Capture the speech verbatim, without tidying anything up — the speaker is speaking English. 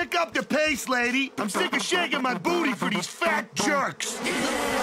Pick up the pace, lady. I'm sick of shaking my booty for these fat jerks.